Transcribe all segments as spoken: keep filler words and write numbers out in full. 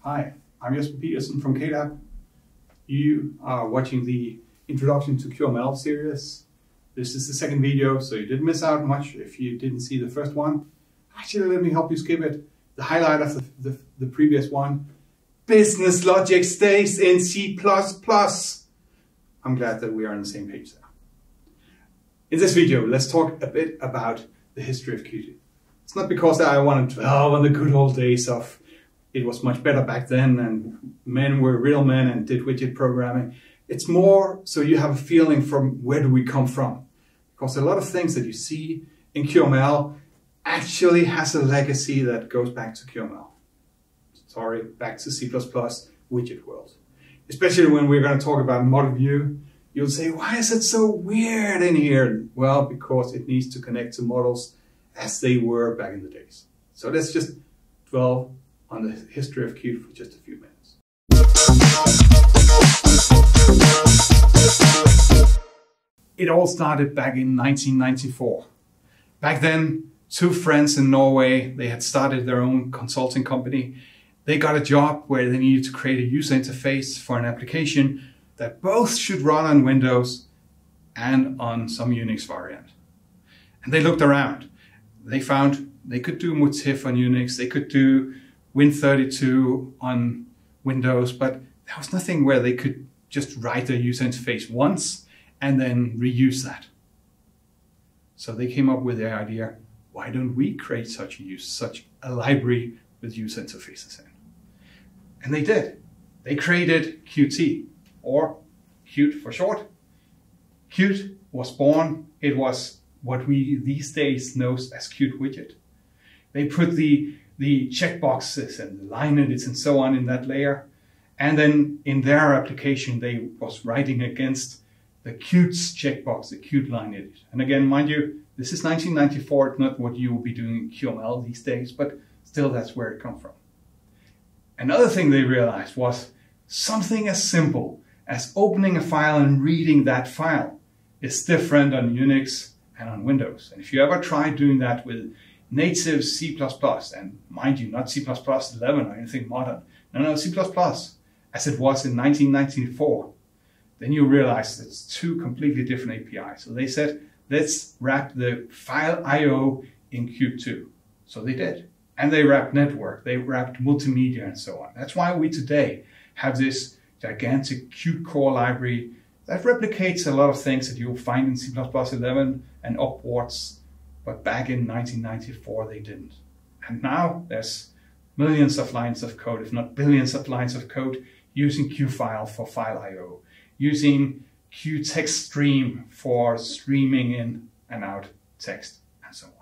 Hi, I'm Jesper Pedersen from K D A B. You are watching the Introduction to Q M L series. This is the second video, so you didn't miss out much if you didn't see the first one. Actually, let me help you skip it. The highlight of the, the, the previous one. Business logic stays in C plus plus. I'm glad that we are on the same page there. In this video, let's talk a bit about the history of Qt. It's not because I want to dwell on the good old days of it was much better back then and men were real men and did widget programming. It's more so you have a feeling from where do we come from. Because a lot of things that you see in Q M L actually has a legacy that goes back to Q M L. Sorry, back to C plus plus widget world. Especially when we're going to talk about model view, you'll say, why is it so weird in here? Well, because it needs to connect to models as they were back in the days. So let's just dwell on the history of Qt for just a few minutes. It all started back in nineteen ninety-four. Back then, two friends in Norway, they had started their own consulting company. They got a job where they needed to create a user interface for an application that both should run on Windows and on some Unix variant. And they looked around. They found they could do Motif on Unix, they could do Win thirty-two on Windows, but there was nothing where they could just write their user interface once and then reuse that. So they came up with the idea, why don't we create such a use, such a library with user interfaces in? And they did. They created Qt, or Qt for short. Qt was born, it was what we these days know as Qt Widget. They put the, the checkboxes and the line edits and so on in that layer. And then in their application, they was writing against the Qt's checkbox, the Qt line edit. And again, mind you, this is nineteen ninety-four, it's not what you will be doing in Q M L these days, but still that's where it comes from. Another thing they realized was something as simple as opening a file and reading that file is different on Unix and on Windows. And if you ever try doing that with native C plus plus, and mind you, not C plus plus eleven or anything modern, no, no, C plus plus, as it was in nineteen ninety-four, then you realize it's two completely different A P Is. So they said, let's wrap the file I O in Qt two. So they did. And they wrapped network, they wrapped multimedia and so on. That's why we today have this gigantic Qt core library that replicates a lot of things that you'll find in C plus plus eleven and upwards. But back in nineteen ninety-four, they didn't. And now there's millions of lines of code, if not billions of lines of code, using Qfile for file I O, using QTextstream for streaming in and out text, and so on.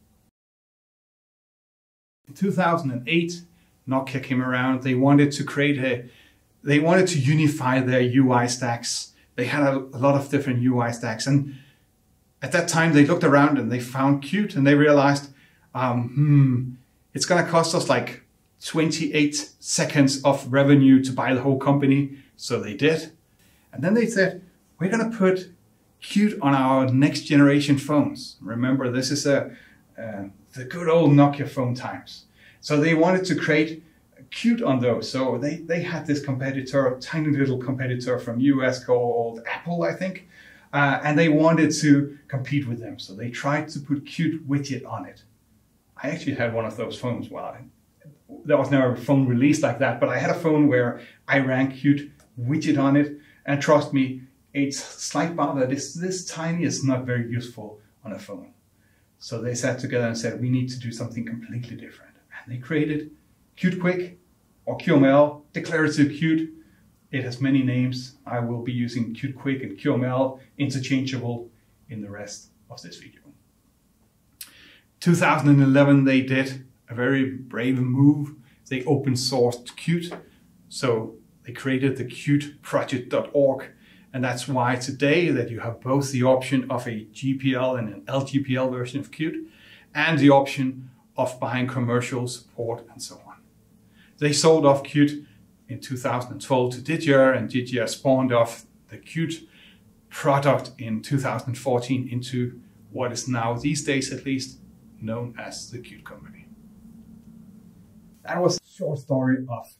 In two thousand eight, Nokia came around. They wanted to create a, they wanted to unify their U I stacks. They had a, a lot of different U I stacks. And at that time, they looked around and they found Qt and they realized, um, hmm, it's going to cost us like twenty-eight seconds of revenue to buy the whole company. So they did. And then they said, we're going to put Qt on our next generation phones. Remember, this is a, uh, the good old Nokia phone times. So they wanted to create Qt on those. So they, they had this competitor, a tiny little competitor from U S called Apple, I think. Uh, and they wanted to compete with them. So they tried to put Qt Widget on it. I actually had one of those phones. Well, there was never a phone released like that, but I had a phone where I ran Qt Widget on it. And trust me, a slight bar that is this tiny is not very useful on a phone. So they sat together and said, we need to do something completely different. And they created Qt Quick, or Q M L, Declarative Qt. It has many names. I will be using Qt Quick and Q M L interchangeable in the rest of this video. two thousand eleven, they did a very brave move. They open sourced Qt. So they created the Qt project dot org. And that's why today that you have both the option of a G P L and an L G P L version of Qt and the option of buying commercial support and so on. They sold off Qt in two thousand twelve to Digia, and Digia spawned off the Qt product in two thousand fourteen into what is now, these days at least, known as the Qt company. That was a short story of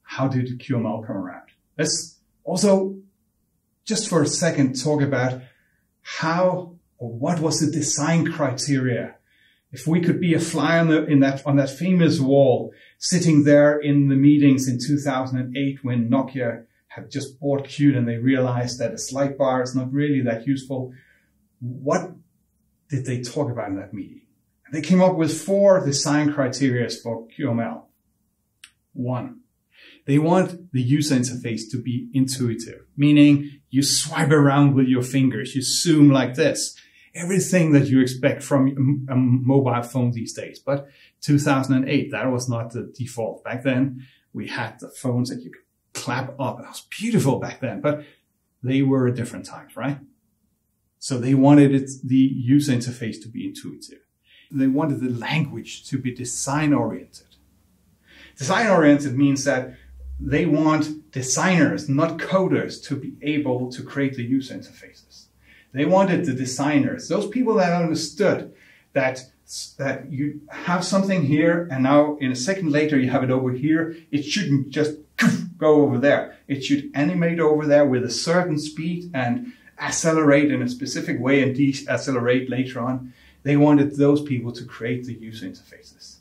how did Q M L come around? Let's also, just for a second, talk about how or what was the design criteria. If we could be a fly on, the, in that, on that famous wall, sitting there in the meetings in two thousand eight when Nokia had just bought Qt and they realized that a slide bar is not really that useful, what did they talk about in that meeting? They came up with four design criteria for Q M L. One, they want the user interface to be intuitive, meaning you swipe around with your fingers, you zoom like this. Everything that you expect from a mobile phone these days. But two thousand eight, that was not the default. Back then, we had the phones that you could clap up. It was beautiful back then, but they were different times, right? So they wanted it, the user interface to be intuitive. They wanted the language to be design-oriented. Design-oriented means that they want designers, not coders, to be able to create the user interfaces. They wanted the designers, those people that understood that, that you have something here and now in a second later you have it over here. It shouldn't just go over there. It should animate over there with a certain speed and accelerate in a specific way and decelerate later on. They wanted those people to create the user interfaces.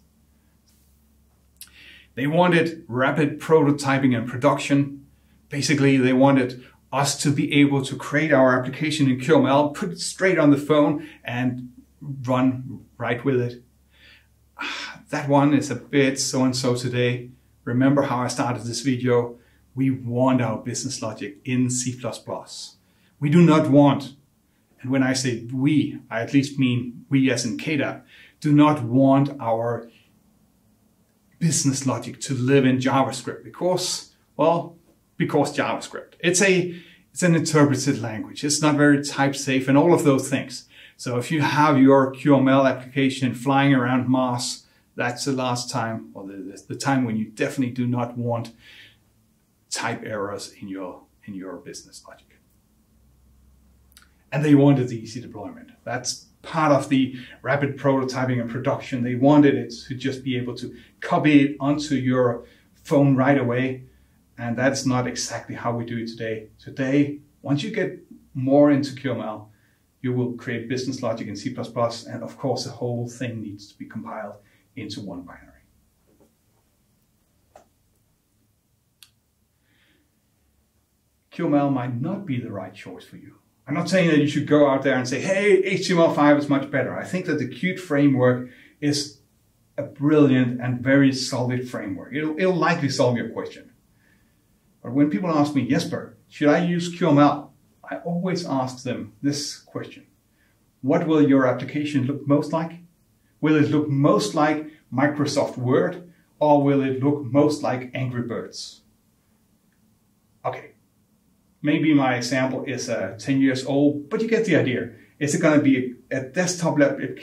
They wanted rapid prototyping and production. Basically, they wanted us to be able to create our application in Q M L, put it straight on the phone and run right with it. That one is a bit so-and-so today. Remember how I started this video? We want our business logic in C plus plus. We do not want, and when I say we, I at least mean we as in K D A B, do not want our business logic to live in JavaScript because, well, because JavaScript. It's a it's an interpreted language. It's not very type safe and all of those things. So if you have your Q M L application flying around Mars, that's the last time, or the, the time when you definitely do not want type errors in your in your business logic. And they wanted the easy deployment. That's part of the rapid prototyping and production. They wanted it to just be able to copy it onto your phone right away. And that's not exactly how we do it today. Today, once you get more into Q M L, you will create business logic in C plus plus. And of course, the whole thing needs to be compiled into one binary. Q M L might not be the right choice for you. I'm not saying that you should go out there and say, hey, H T M L five is much better. I think that the Qt framework is a brilliant and very solid framework. It'll, it'll likely solve your question. But when people ask me, Jesper, should I use Q M L? I always ask them this question. What will your application look most like? Will it look most like Microsoft Word, or will it look most like Angry Birds? Okay, maybe my example is uh, ten years old, but you get the idea. Is it going to be a, a desktop?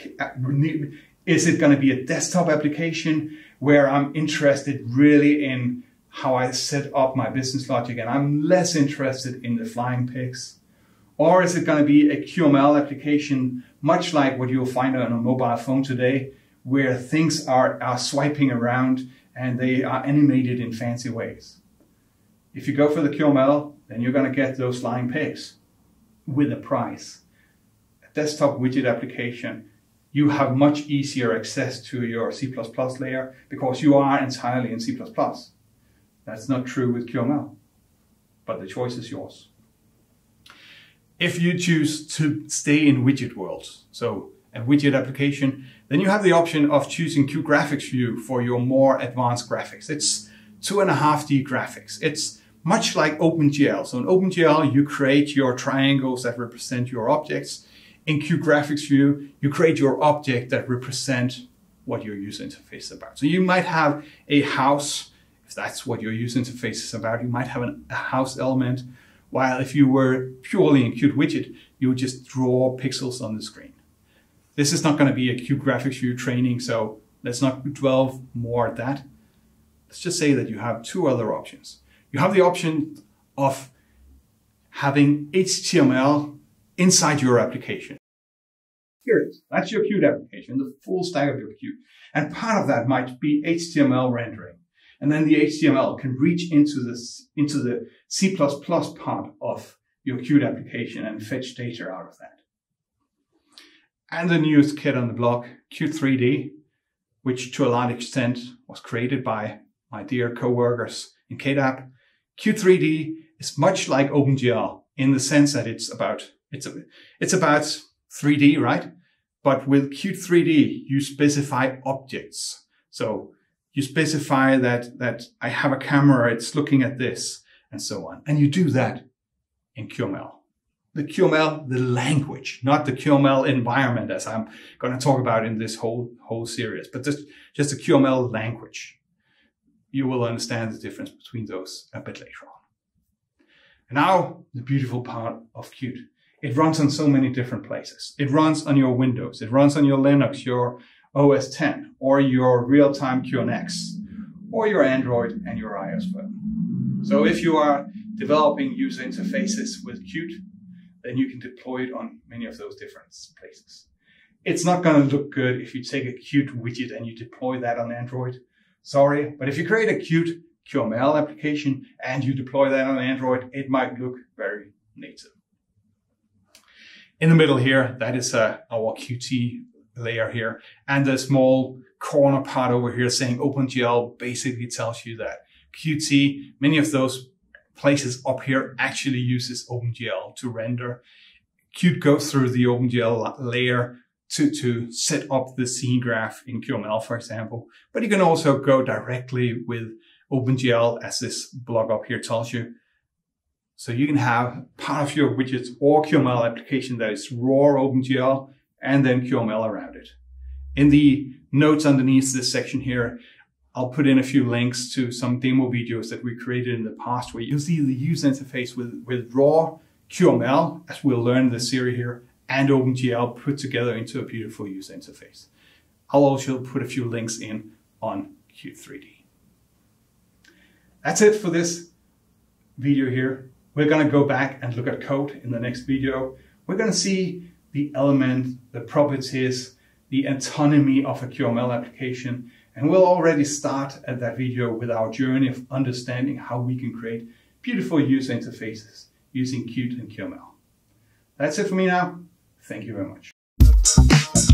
Is it going to be a desktop application where I'm interested really in how I set up my business logic and I'm less interested in the flying pigs? Or is it going to be a Q M L application, much like what you'll find on a mobile phone today, where things are, are swiping around and they are animated in fancy ways? If you go for the Q M L, then you're going to get those flying pigs with a price. A desktop widget application, you have much easier access to your C plus plus layer because you are entirely in C plus plus. That's not true with Q M L, but the choice is yours. If you choose to stay in widget world, so a widget application, then you have the option of choosing QGraphicsView for your more advanced graphics. It's two and a half D graphics. It's much like OpenGL. So in OpenGL, you create your triangles that represent your objects. In QGraphicsView, you create your object that represent what your user interface is about. So you might have a house. If that's what your user interface is about, you might have an, a house element, while if you were purely in Qt Widget, you would just draw pixels on the screen. This is not going to be a QGraphicsView training, so let's not dwell more at that. Let's just say that you have two other options. You have the option of having H T M L inside your application. Here it is. That's your Qt application, the full stack of your Qt. And part of that might be H T M L rendering. And then the H T M L can reach into this, into the C plus plus part of your Qt application and fetch data out of that. And the newest kid on the block, Qt three D, which to a large extent was created by my dear co-workers in K D A B. Qt three D is much like OpenGL in the sense that it's about, it's, a, it's about three D, right? But with Qt three D, you specify objects. So you specify that, that I have a camera, it's looking at this, and so on. And you do that in Q M L. The Q M L, the language, not the Q M L environment, as I'm going to talk about in this whole, whole series, but just, just the Q M L language. You will understand the difference between those a bit later on. And now, the beautiful part of Qt. It runs on so many different places. It runs on your Windows, it runs on your Linux, your O S ten, or your real-time Q N X, or your Android and your iOS phone. So if you are developing user interfaces with Qt, then you can deploy it on many of those different places. It's not going to look good if you take a Qt widget and you deploy that on Android. Sorry, but if you create a Qt Q M L application and you deploy that on Android, it might look very native. In the middle here, that is uh, our Qt layer here. And the small corner part over here saying OpenGL basically tells you that Qt, many of those places up here actually uses OpenGL to render. Qt goes through the OpenGL layer to, to set up the scene graph in Q M L, for example. But you can also go directly with OpenGL, as this blog up here tells you. So you can have part of your widgets or Q M L application that is raw OpenGL and then Q M L around it. In the notes underneath this section here, I'll put in a few links to some demo videos that we created in the past where you'll see the user interface with, with raw Q M L, as we'll learn in this series here, and OpenGL put together into a beautiful user interface. I'll also put a few links in on Qt three D. That's it for this video here. We're going to go back and look at code in the next video. We're going to see the element, the properties, the autonomy of a Q M L application. And we'll already start at that video with our journey of understanding how we can create beautiful user interfaces using Qt and Q M L. That's it for me now. Thank you very much.